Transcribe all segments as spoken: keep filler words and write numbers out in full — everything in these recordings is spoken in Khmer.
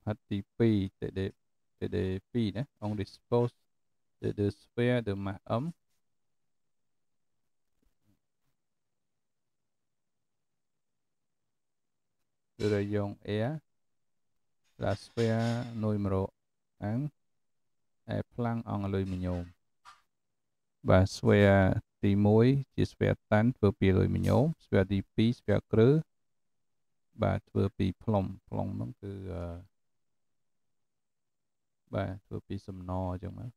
ហិតទីពីរ td td ពីរណា on dispose the the sphere the mass m the rayon air la sphere número un est plein en aluminium បាទ sphere ទីមួយជា sphere តាន់ធ្វើពី aluminium sphere ទីពីរ sphere គ្រើបាទធ្វើពី plum plum ហ្នឹងគឺអឺបាទធ្វើពីសំណអញ្ចឹងមក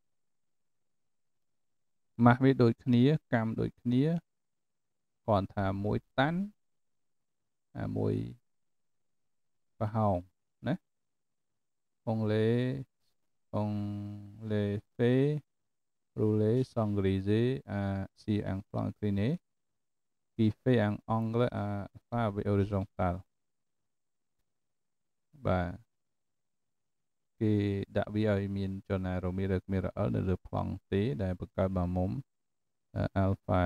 ម៉ាស់វាដូចគ្នាកម្មដូចគ្នាគ្រាន់ថាមួយតាន់អាមួយប្រហោងណា on les on les fait rouler sans griser à si un plan incliné qui fait un angle à alpha avec horizontal បាទគេដាក់វាឲ្យមានចលនារមៀលឬគ្មានរអិលនៅលើប្លង់ទេដែលបង្កើតបានមុំ alpha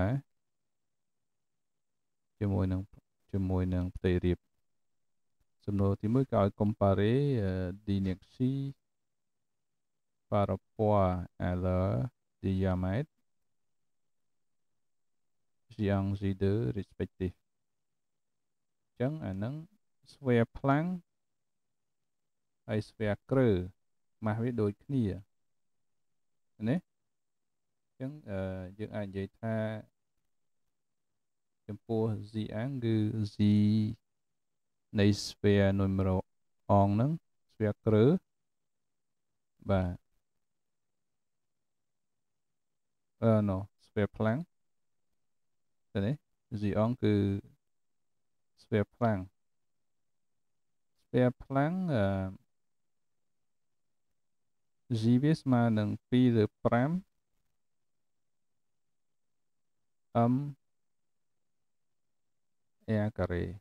ជាមួយនឹងជាមួយនឹងផ្ទៃរាបសំណួរទីមួយគេឲ្យ comparer d'inertie par rapport à leur diamètre G un G deux respectif អញ្ចឹងអាហ្នឹង sphere plank ហើយ sphere គ្រើម៉ាស់វាដូចគ្នាណាអញ្ចឹងអឺយើងអាចនិយាយថាចំពោះ G un គឺ G នៃ sphere número un ហ្នឹង sphere គ្រើបាទអឺ no sphere plank ទៅនេះ G un គឺ sphere plank sphere plank អឺ G វាស្មើនឹងពីរលើប្រាំ m r ការ៉េ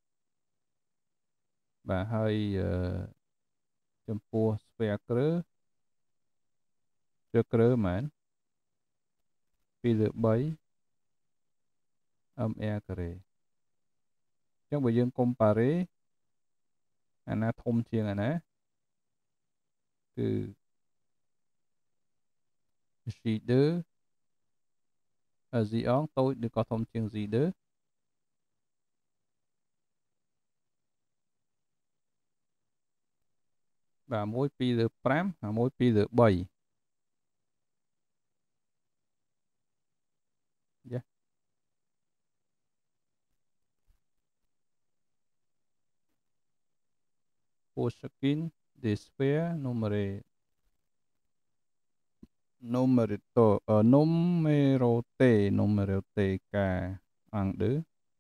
បាទហើយអឺចំពោះ sphere គ្រើ sphere គ្រើហ្មងពីរលើបី m r ការ៉េអញ្ចឹងបើយើង compare អាណាធំជាងអាណាគឺ G deux G un តូចឬក៏ធំជាង G deux បាទមួយពីរលើប្រាំហើយមួយពីរលើបីយ៉ា pour chacune des sphères numérées numéroté euh, numéroté numéroté k un deux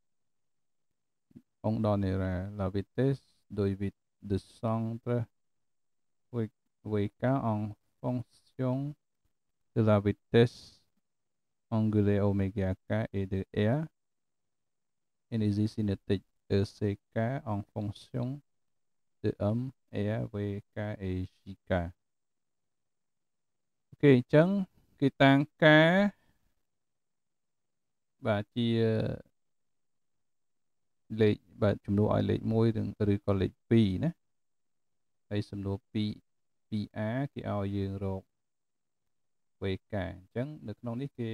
on donnera la vitesse de vit de centre vk en fonction de la vitesse angulaire oméga k et de r énergie cinétique ECK en fonction de m r vk et jk អូខេអញ្ចឹងគេតាំងការបាទជាលេខបាទចំនួនឲ្យលេខមួយឬក៏លេខពីរណាហើយសំណួរ2 2a គេឲ្យយើងរក vk អញ្ចឹងនៅក្នុងនេះគេ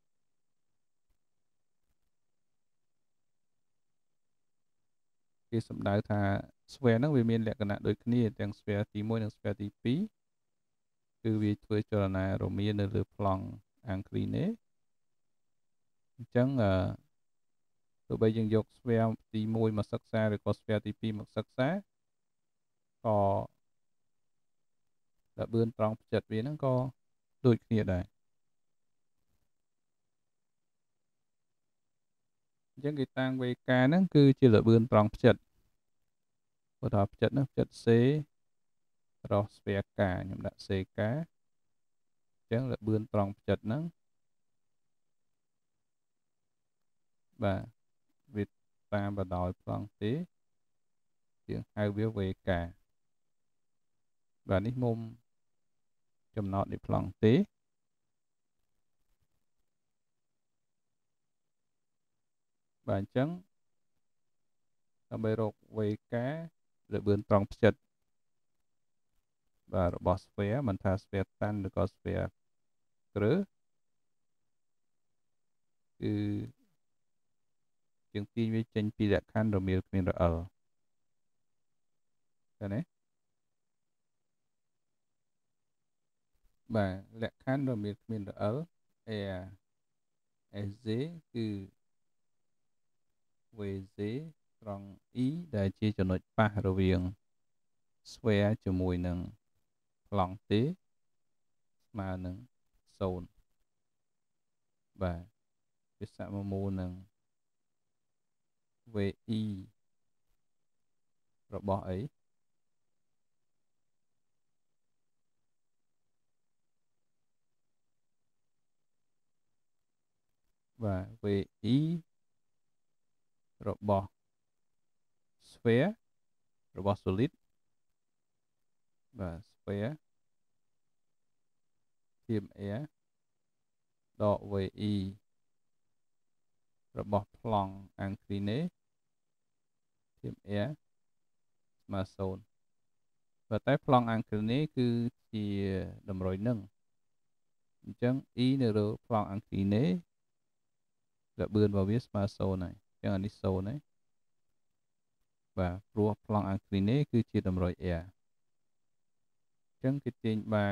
គេសំដៅថា sphere ហ្នឹងវាមានលក្ខណៈដូចគ្នាទាំង sphere ទីមួយនិង sphere ទីពីរគឺវាធ្វើចលនារមៀលនៅលើប្លង់ incliné អញ្ចឹងអឺទោះបីយើងយក sphere ទីមួយមកសិក្សាឬក៏ sphere ទីពីរមកសិក្សាក៏ល្បឿនត្រង់ផ្ចិតវាហ្នឹងក៏ដូចគ្នាដែរអញ្ចឹងគេតាំង vk ហ្នឹងគឺជាល្បឿនត្រង់ផ្ចិតបើថាផ្ចិតហ្នឹងផ្ចិត c រក sphere k ខ្ញុំដាក់ ck អញ្ចឹងល្បឿនត្រង់ផ្ចិតហ្នឹងបាទវាតាមបដោយប្លង់ទេយើងហៅវា vk បាទនេះមុំចំណោតនៃប្លង់ទេបាទអញ្ចឹងដើម្បីរក vk ល្បឿនត្រង់ផ្ចិត vàរបស់ sphere មិនថា sphere តាន់ឬក៏ sphere គ្រឹះគឺយើងទាញវាចេញពីលក្ខខណ្ឌរមៀលគ្មានរអិលឃើញទេបាទលក្ខខណ្ឌរមៀលគ្មានរអិល air sj គឺ vj ត្រង់ e ដែលជាចំណុចប៉ះរវាង sphere ជាមួយនឹងប្លង់ទេស្មើនឹងศูนย์បាទវាសមមូលនឹង vi របស់អីបាទ vi របស់ sphere របស់ solid បាទ sphere ធៀប air ដក vi របស់ plong incliné ធៀប air ស្មើศูนย์ប៉ុន្តែ plong incliné គឺជាតម្រុយនឹងអញ្ចឹង e នៅលើ plong incliné ល្បឿនរបស់វាស្មើศูนย์ហើយអញ្ចឹងអានេះศูนย์ហើយបាទព្រោះ plong incliné គឺជាតម្រុយ air អញ្ចឹងគេទាញបាន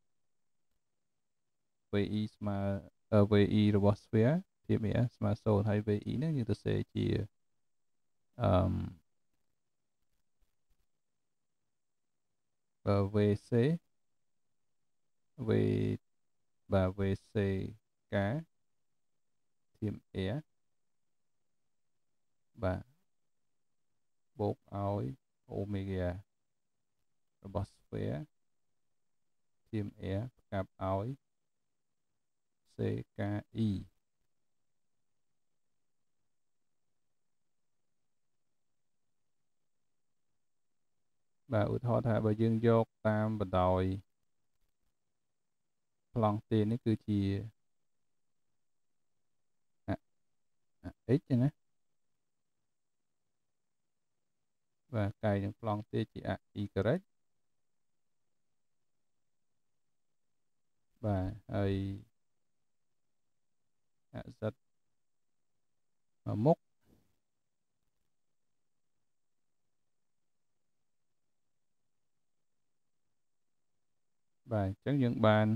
vi ស្មើ vi របស់ sphere ធៀប air ស្មើศูนย์ហើយ vi ហ្នឹងយើងទៅសេជាអឺ vc v បាទ vc ការធៀប air បាទបូកឲ្យ omega របស់ sphere ធៀប air ផ្កាប់ឲ្យ ckE បាទឧទាហរណ៍ថាបើយើងយកតាមបណ្ដោយប្លង់ទេនេះគឺជា x ណាបាទកាយនឹងប្លង់ទេជា y បាទហើយ z មកមុខបាទអញ្ចឹងយើងបាន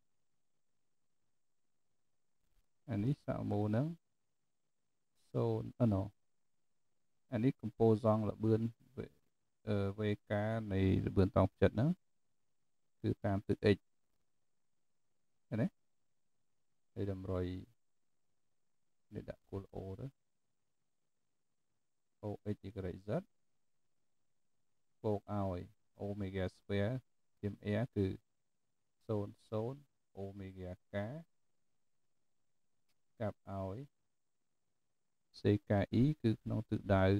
អានេះសមមូលនឹងศูนย์អឺណូអានេះកម្ពូលសង់ល្បឿនអឺ vk នៃល្បឿនតង់ផ្ចិតហ្នឹងគឺតាមទិស x ឃើញទេហើយតម្រុយនេះដាក់គោល o ទៅ ox y z បូកឲ្យ omega sphere ធៀប air គឺศูนย์ ศูนย์ omega k កាប់ឲ្យ ckE គឺក្នុងទិសដៅ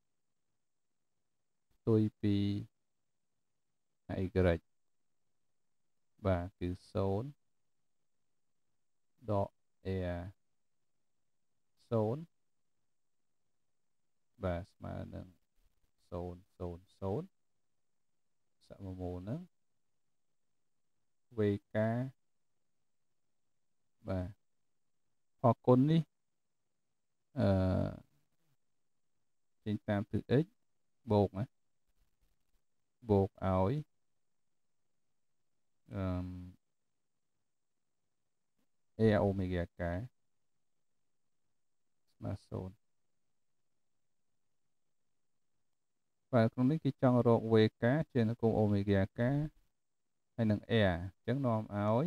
ផ្ទុយពី y បាទគឺศูนย์ដក air ศูนย์បាទស្មើនឹងศูนย์ ศูนย์ ศูนย์សមមូលនឹង vk បាទផលគុណនេះអឺចេញតាមទិស x បូកណាបូកឲ្យអឺ air omega k ស្មើศูนย์បាទក្នុងនេះគេចង់រក vk ជានៅគង omega k ហើយនឹង air អញ្ចឹងនាំឲ្យ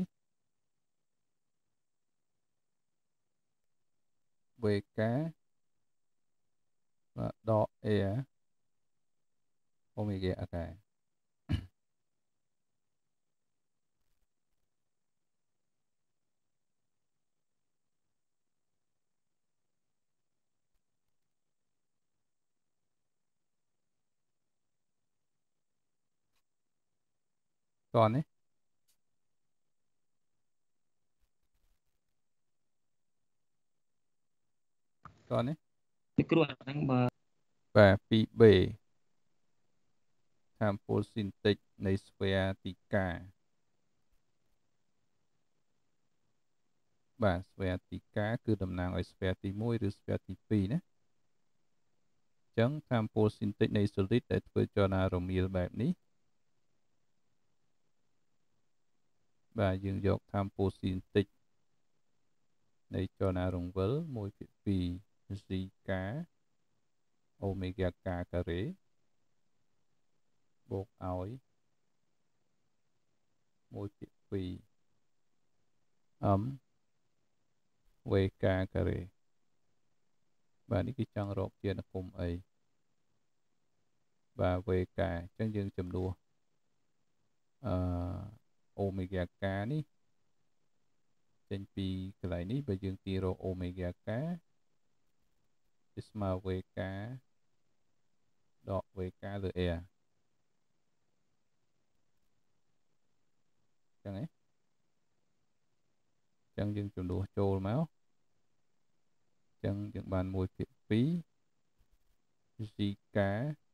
vk បាទដក air omega k តោះនេះតោះនេះពីគ្រូអាហ្នឹងបើបាទ 2b thamពលស៊ីនតិចនៃស្វែទីកាបាទស្វែទីកាគឺតំណាងឲ្យស្វែទីមួយឬស្វែទីពីរណាអញ្ចឹងthamពលស៊ីនតិចនៃ solid ដែលធ្វើចលនារមៀលបែបនេះបាទយើងយកthamពលស៊ីនតិចនៃចលនារង្វិលមួយភាគពីរ z កាអូមេហ្គាកាការ៉េបូកឲ្យមួយភាគពីរ m v កាការ៉េបាទនេះគឺចង់រកជាអនុគមអីបាទ v កាអញ្ចឹងយើងចំនួនអឺអូមេហ្គាកានេះចេញពីកន្លែងនេះបើយើងទាញរកអូមេហ្គាកាវាស្មើ v កាដក v កាលើ r អញ្ចឹងឯងអញ្ចឹងយើងចំនួនចូលមកអញ្ចឹងយើងបានមួយភាគពីរ z កា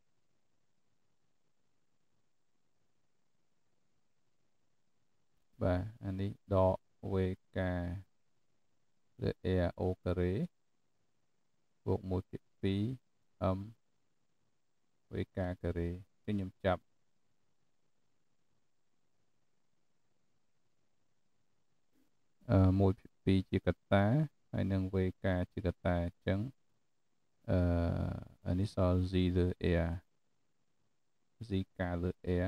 បាទអានេះដក v កាលើ r o ការ៉េបូកមួយភាគពីរ m v កាការ៉េខ្ញុំចាប់អឺមួយភាគពីរជាកត្តាហើយនឹង v កាជាកត្តាអញ្ចឹងអឺអានេះសល់ z លើ r z កាលើ r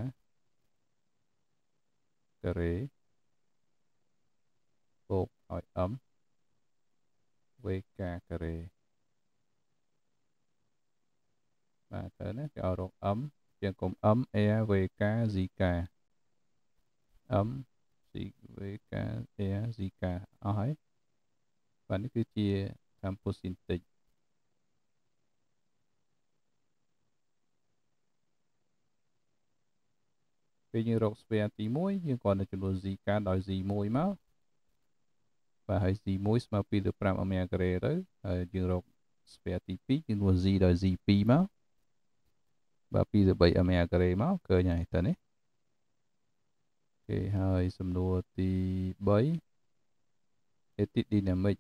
ការ៉េបូកឲ្យ m v កាការ៉េបាទទៅណាគេឲ្យរក m ជាងគុំ m r v កា z កា m z v កា r z កាអស់ហើយបាទនេះគឺជាthamពលស៊ីនតិចពេលយើងរកស្វែទីមួយយើងគ្រាន់តែចំនួន z កាដោយ z មួយមកបាទហើយ z មួយស្មើពីរលើប្រាំអូមេហ្គាការ៉េទៅហើយយើងរកស្វែទីពីរយើងនួន z ដោយ z ពីរមកបាទពីរលើបីអូមេហ្គាការ៉េមកឃើញហើយតើនេះគេហើយសំណួរទីបីAerodynamic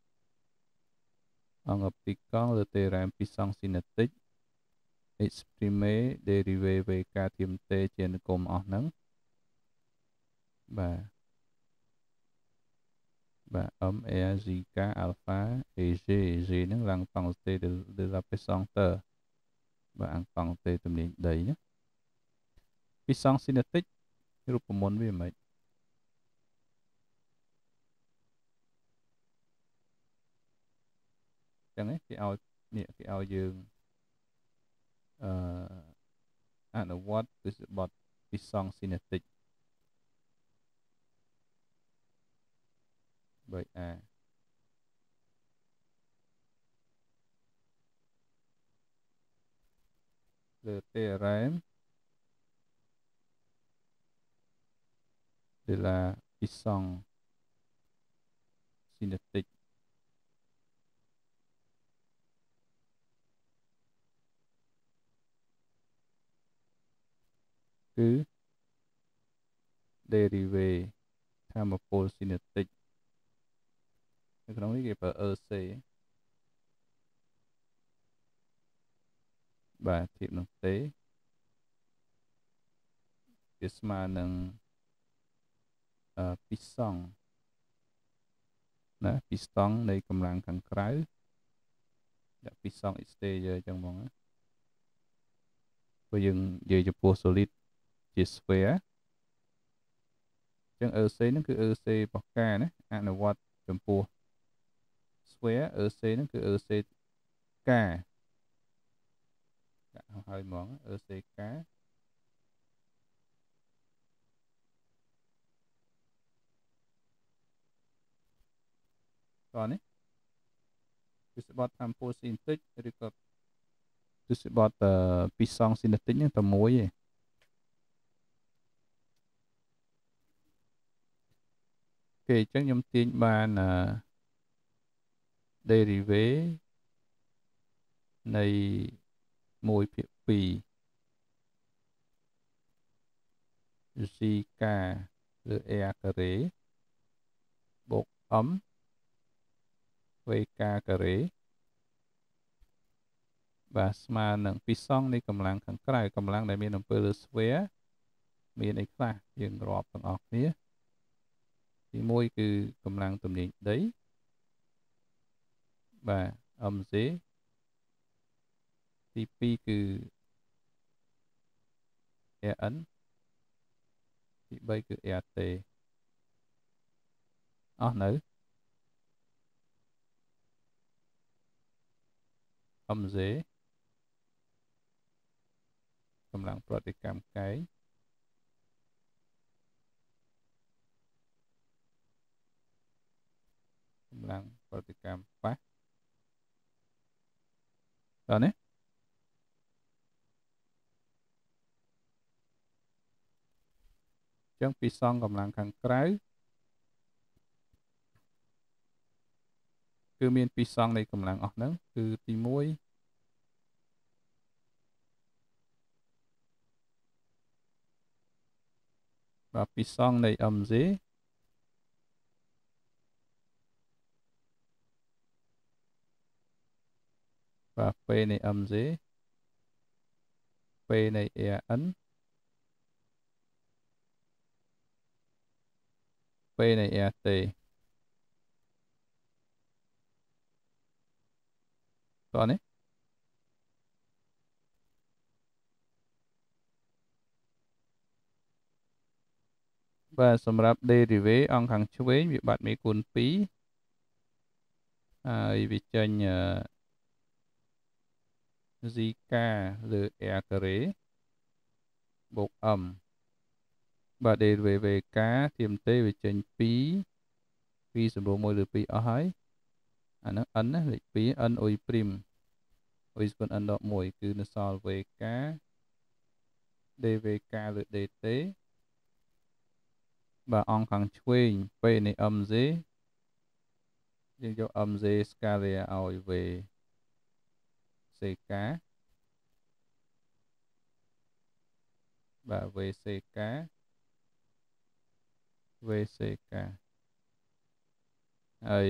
អង្គពីកង់លើតេរ៉ែមពីសង់ស៊ីនេតិក exprime derive v ការធៀមតេជាអនុគមអស់ហ្នឹងបាទបាទ m r z កា alpha ag g ហ្នឹងឡើងតង់តេ de la pesanteur បាទអង្គតង់តេទំនាញដីណាពីសង់ស៊ីនេតិករូបមន្តវាមិនចឹងគេឲ្យនេះគេឲ្យយើងអឺអនុវត្តទិសបត់ពីសង់ស៊ីនេតិក 3a លើតេរ៉ែម de la puissance cinétique គឺ derive ថាមពល cinétique នៅក្នុងនេះគេប្រើ EC បាទធៀបនឹងទេវាស្មើនឹងអឺពីសង់ណាពីស្តង់នៃកម្លាំងខាងក្រៅដាក់ពីសង់ exterior អញ្ចឹងហ្មងណាព្រោះយើងនិយាយចំពោះ solid ជា sphere អញ្ចឹង EC ហ្នឹងគឺ EC របស់ការណាអនុវត្តចំពោះ sphere EC ហ្នឹងគឺ EC ការដាក់ឲ្យហ្មង EC ការតោះនេះទិសបត់thamពលស៊ីនេតិកឬក៏ទិសបត់ពីសង់ស៊ីនេតិកហ្នឹងតែមួយឯងគេអញ្ចឹងខ្ញុំទាញបាន derive នៃមួយភាគពីរ zk ឬ air ការ៉េបូក m vk ការ៉េបាទស្មើនឹងពីសងនៃកម្លាំងខាងក្រៅកម្លាំងដែលមានអំពើលើស្វែមានអីខ្លះយើងរាប់ទាំងអស់គ្នាទីមួយគឺកម្លាំងទំនាញដីបាទ mc ទីពីរគឺ an ទីបីគឺ rt អស់នៅ mc កម្លាំងប្រតិកម្មកែងកម្លាំងប្រតិកម្មប៉ះតើនេះអញ្ចឹងពីសងកម្លាំងខាងក្រៅគឺមានពីសងនៃកម្លាំងអស់ហ្នឹងគឺទីមួយបាទពីសងនៃ mc បាទ p នៃ mc p នៃ an p នៃ rt តោះនេះបាទសម្រាប់ derivative អង្គខាងឆ្វេងវាបាត់មេគុណពីរហើយវាចេញ zk លើ air ការ៉េបូក m បាទ derivative vk ធៀបទេវាចេញពីរពីរសម្រួលមួយឬពីរអស់ហើយអាហ្នឹង n ណាលេខពីរ n អ៊ុយព្រីមអ៊ុយស្មើ n ដកមួយគឺនៅសល់ vk dvk លើ dt បាទអង្គខាងឆ្វេង p នៃ mc យើងយក mc ស្កាលាឲ្យ v ck បាទ vck vck ហើយ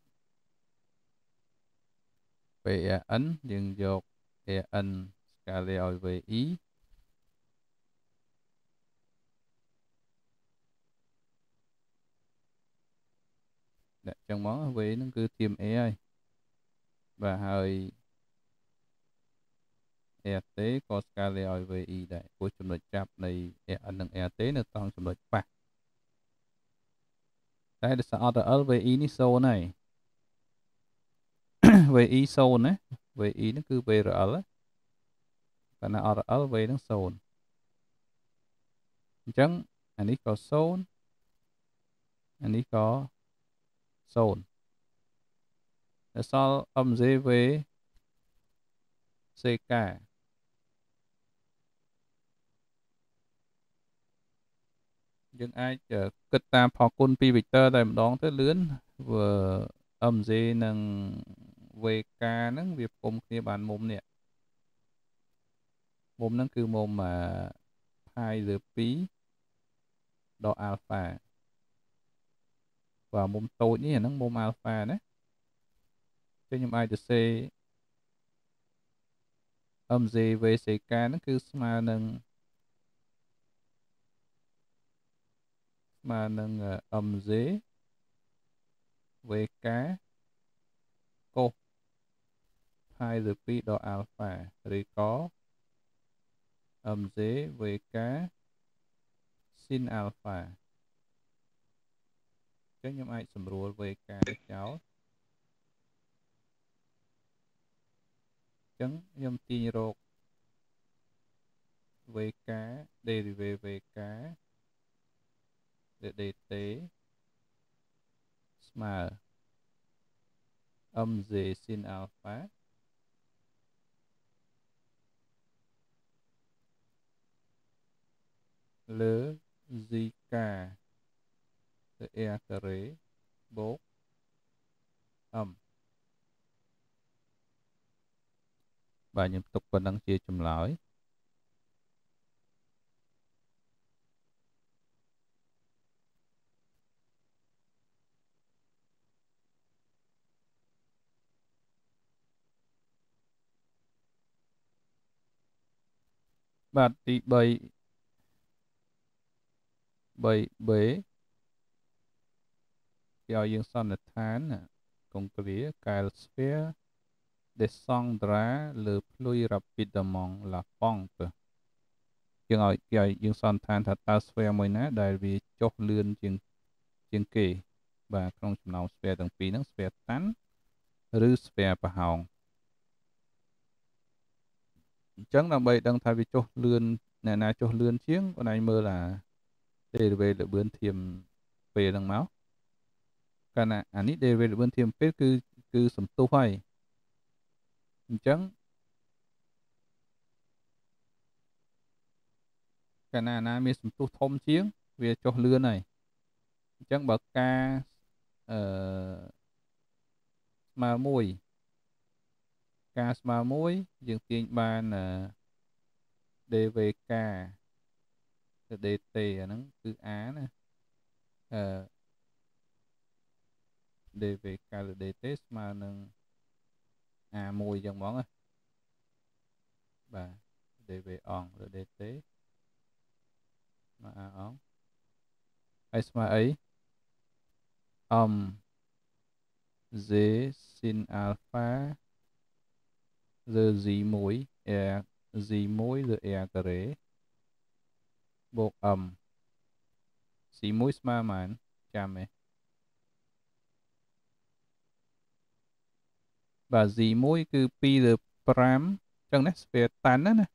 pan យើងយក an ស្កាលាឲ្យ vi ដាក់ចឹងមក v ហ្នឹងគឺធៀម a ហើយបាទហើយ rt ក៏ស្កាលាឲ្យ vi ដែរព្រោះចំណុចចាប់នៃ an និង rt នៅត្រង់ចំណុចប៉ះតែដោយសារ RL vi នេះសូន្យហើយ vi សូន្យណា vi ហ្នឹងគឺ vrl តែណា RL v ហ្នឹងសូន្យអញ្ចឹងអានេះក៏សូន្យអានេះក៏សូន្យដល់សល់ mc v ck យើងអាចគិតតាមផលគុណពី vector តែម្ដងទៅលឿនព្រោះ mc និង vk ហ្នឹងវាផ្គុំគ្នាបានមុំនេះមុំហ្នឹងគឺមុំ pi លើពីរដក alpha បាទមុំតូចនេះអាហ្នឹងមុំ alpha ណាចឹងខ្ញុំអាចទៅសេ mc v ck ហ្នឹងគឺស្មើនឹងស្មើនឹង mc vk កុស pi លើពីរដក alpha ឬក៏ mc vk sin alpha ចឹងខ្ញុំអាចសម្រួល vk នេះចោលចឹងខ្ញុំទាញរក vk derivative vk លើ dt ស្មើ mc sin alpha លើ zk លើ air ការ៉េបូក m បាទខ្ញុំទុកប៉ុណ្ណឹងជាចម្លើយបាទទី3 3b គេឲ្យយើងសន្និដ្ឋានកុងគ្រាកែលស្វែ descendra le pluie rapidement la pente យើងឲ្យគេឲ្យយើងសន្និដ្ឋានថាតើស្វែមួយណាដែលវាចុះលឿនជាងជាងគេបាទក្នុងចំណោមស្វែទាំងពីរហ្នឹងស្វែតាន់ឬស្វែប្រហោងអញ្ចឹងដើម្បីដឹងថាវាចុះលឿនអ្នកណាចុះលឿនជាងបងឯងមើលអា derivative ល្បឿនធៀបពេលហ្នឹងមកកាលណាអានេះ derivative ល្បឿនធៀបពេលគឺគឺសន្ទុះហើយអញ្ចឹងកាលណាណាមានសន្ទុះធំជាងវាចុះលឿនហើយអញ្ចឹងបើការអឺស្មើមួយការស្មើមួយយើងទាញបានអឺ dvk ទៅ dt អាហ្នឹងគឺ a ណាអឺ dvk ទៅ dt ស្មើនឹង a មួយអញ្ចឹងហ្មងណាបាទ dv អងទៅ dt ស្មើ a អងហើយស្មើអីអំ g sin alpha លើ g មួយ r g មួយលើ r ការ៉េបូក m c មួយស្មើប៉ុន្មានចាំទេបាទ g មួយគឺពីរលើប្រាំអញ្ចឹងណាស្វែតាន់ណាណា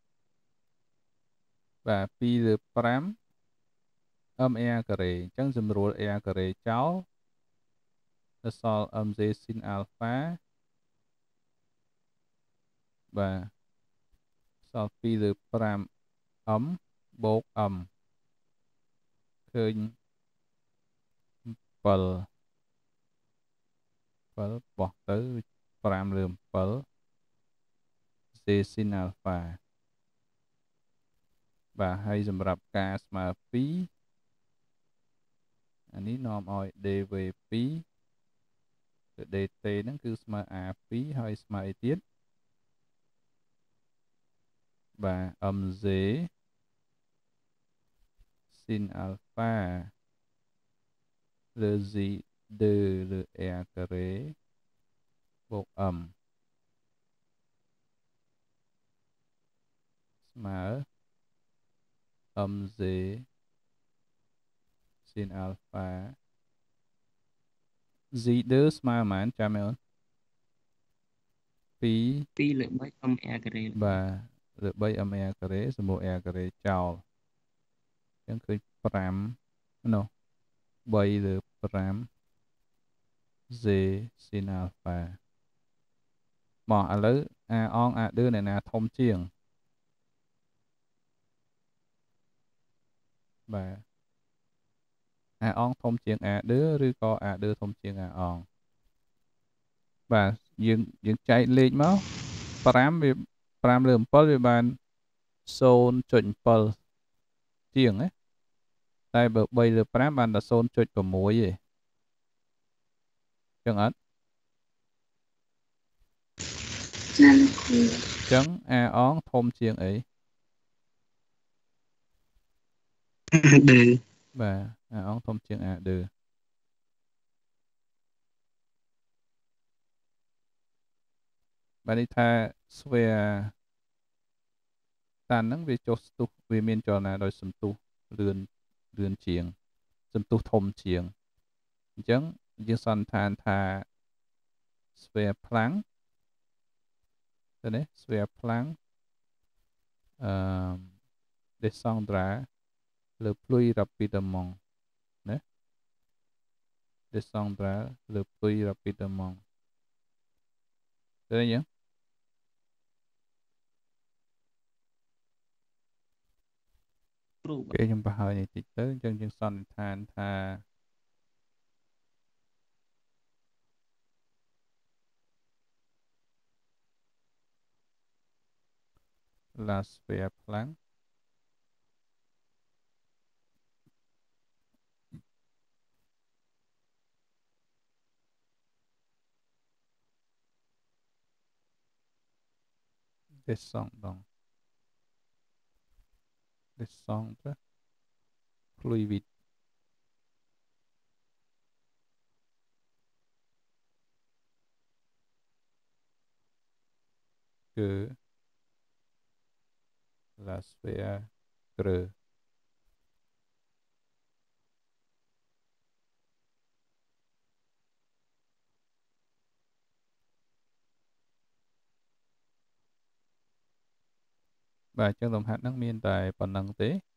បាទពីរលើប្រាំ mr ការ៉េអញ្ចឹងសម្រួល r ការ៉េចោលទៅសល់ mg sin alpha បាទសល់ពីរលើប្រាំ m បូក m ឃើញ7 7បោះទៅប្រាំលើ7 g sin alpha បាទហើយសម្រាប់ការស្មើពីរអានេះនាំឲ្យ dv ពីរទៅ dt ហ្នឹងគឺស្មើ a ពីរហើយស្មើអីទៀតបាទ mg sin alpha លើ g 2លើ r ការ៉េបូក m ស្មើ mg sin alpha g 2ស្មើប៉ុន្មានចាំមើល2 2លើ3 m r ការ៉េបាទលើ 3 m r ការ៉េសម្រួល r ការ៉េចោលអញ្ចឹងឃើញ5នោះ3លើ5 g sin alpha មកឥឡូវ a អង a 2អ្នកណាធំជាងបាទ a អងធំជាង a 2ឬក៏ a 2ធំជាង a អងបាទយើងយើងចែកលេខមក5វា5លើ7វាបាន ศูนย์จุดเจ็ด ជាងណាតែបើ3លើ5បានតែ ศูนย์จุดหก ទេចឹងអត់ចា៎គ្រូចឹង a អងធំជាងអីដឺបាទ a អងធំជាង a 2បាទនេះថាស្វែតានហ្នឹងវាចុះស្ទុះវាមានចលនាដោយសន្ទុះលឿនលឿនជាងសន្ទុះធំជាងអញ្ចឹងយើងសន្និដ្ឋានថាស្វែផ្លាំងទៅនេះស្វែផ្លាំងអឺ descendra le pluie rapidement ណា descendra le pluie rapidement ទៅនេះយើងគ្រូគេខ្ញុំបង្ហើយនេះតិចទៅអញ្ចឹងយើងសន្និដ្ឋានថា la sphère plane descendant descendre plus vite que la sphère creuse. Và chân lồng hạt nó miên tại phần năng tế